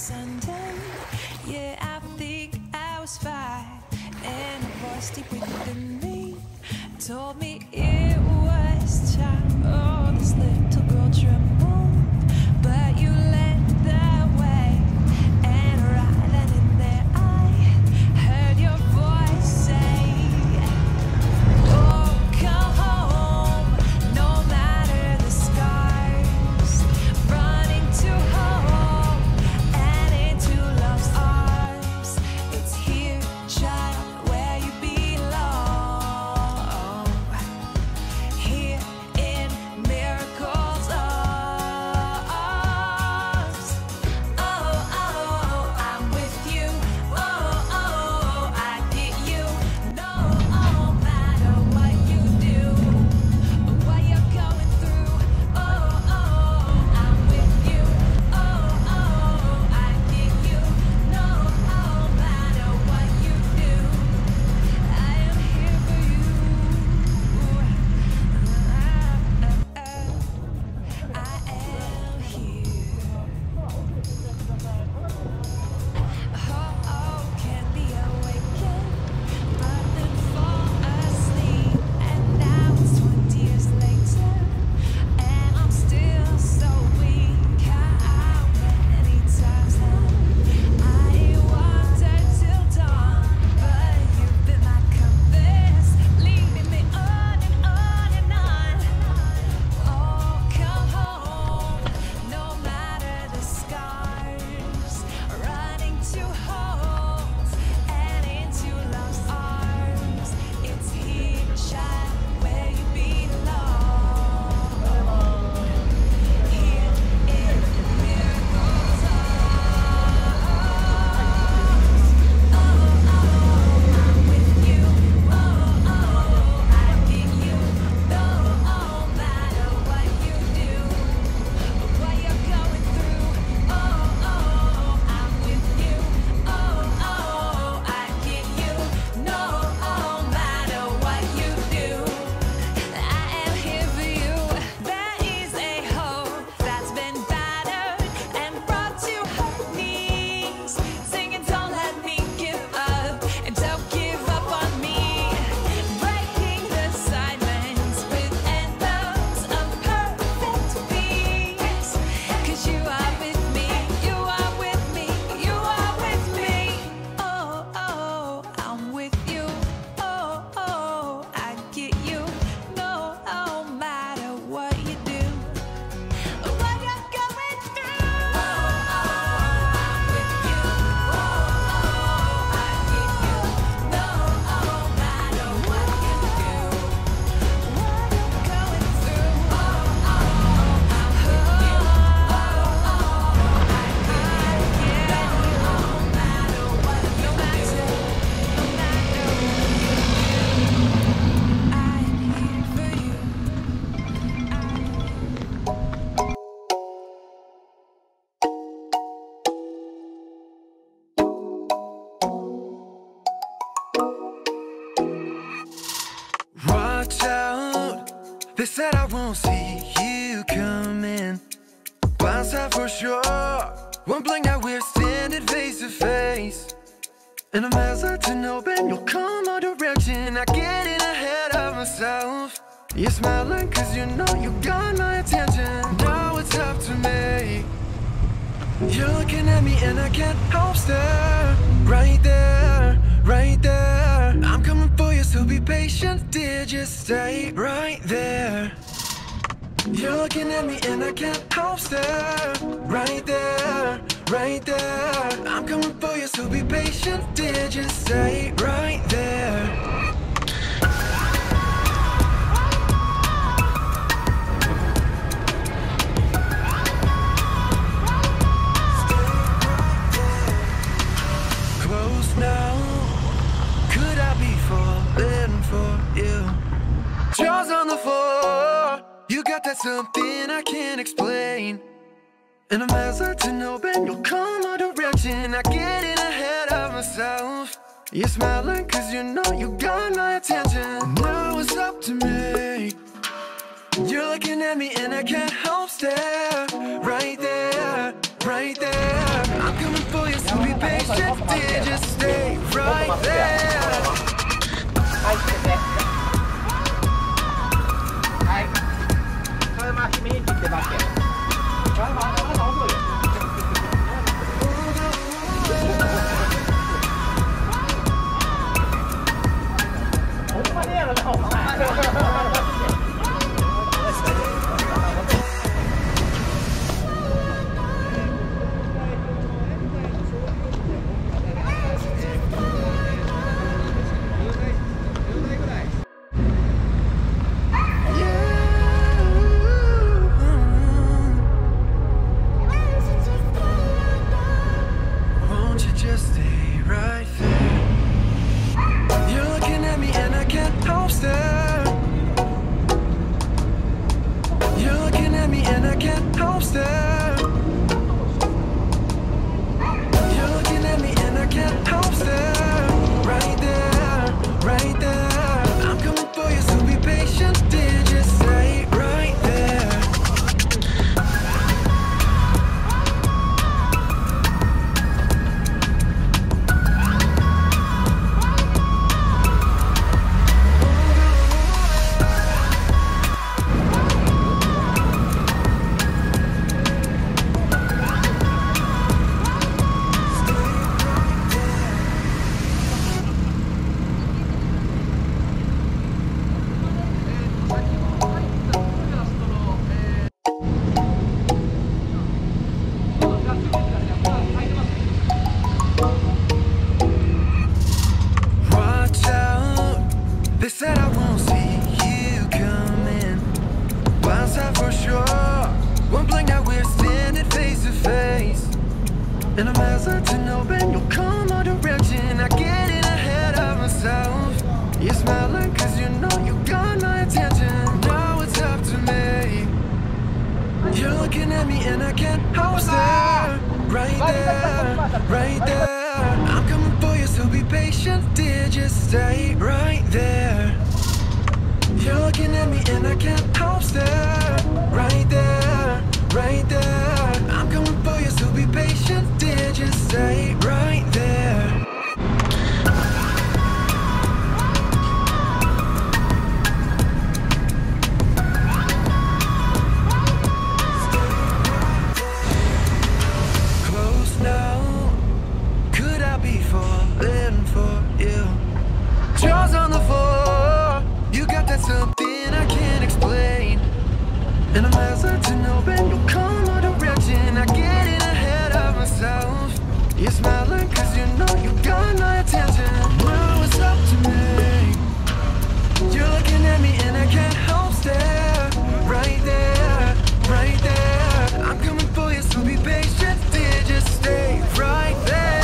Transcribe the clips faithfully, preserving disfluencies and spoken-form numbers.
Sunday. Yeah, I think I was five, and a voice deep within me told me it was time. Oh, this little girl trembled, but you led the way, and right then and there I heard your voice say, oh, come home, no matter the scars, running to home and into love's arms. It's here, child, where you belong, here in miracles arms. Oh, oh, I'm with you. Oh, oh, I get you. No matter what you do, what you're going through. Oh, oh, I'm with you. Oh, oh, I get you. No matter what you do, I am here for you. I am here. Oh, oh, can be awakened, but then fall asleep. And now it's twenty years later, and I'm still so weak. How many times have I wandered till dawn? But you've been my compass, leading me on and on and on. Oh, come home, no matter the scars, running to homes and into love's arms. It's here, child, where you belong, here in miracles arms. Oh, oh, I'm with you. Oh, oh, I get you. No matter what you do, what you're going through. Oh, oh, I'm with you. Oh, oh, I get you. No matter what you do, I am here for you. There is a hope that's been battered and brought to her knees, singing, don't let me give up, and don't give up on me. Breaking the silence with anthems of perfect peace. 'Cause you are with me, you are with me, you are with me. Oh, oh, I'm with you. Oh, oh, I get you. No matter what you do, what you're going through. Oh, I'm with you. Oh, I get you. No matter what you do, what you're going through. Oh, I'm with you. Oh, I get you. No matter what you do, no matter what I'm here for you. Watch out, they said I won't see you coming. Blind side for sure, one blink now we're standing face to face. And I'm as to know, Ben, you'll come our direction. I get in ahead of myself. You're smiling cause you know you got my attention. Now it's up to me. You're looking at me and I can't help stare. Right there, right there. I'm coming for you, so be patient, dear, just stay right there. You're looking at me and I can't help stare. Right there, right there. I'm coming for you, so be patient, dear, just stay right there. Close now, could I be falling for you? Jaws on the floor, you got that something I can't explain. And I'm as to know, Ben, you'll come our direction. I get in ahead of myself. You're smiling cause you know you got my attention. Now it's up to me. You're looking at me and I can't help stare. Right there, right there. I'm coming And I'm hesitant, hoping you'll come my direction. I get in ahead of myself. You're smiling cause you know you got my attention. Now it's up to me. You're looking at me and I can't help stare. Right there, right there. I'm coming for you, so be patient, dear. Just stay right there. You're looking at me and I can't help stare. Right there, right there. I'm coming for you, so be patient, dear. Just stay right there. Close now. Could I be falling for you? Jaws on the floor. You got that something I can't explain. And I'm hesitant, hoping you'll come my direction. I get in ahead of myself. You're smiling cause you know you got my attention. Now it's up to me. You're looking at me and I can't help stare. Right there, right there. I'm coming for you, so be patient, dear. Just stay right there.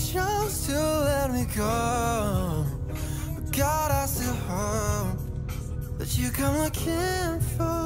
chose to let me go. But God, I still hope that you come looking for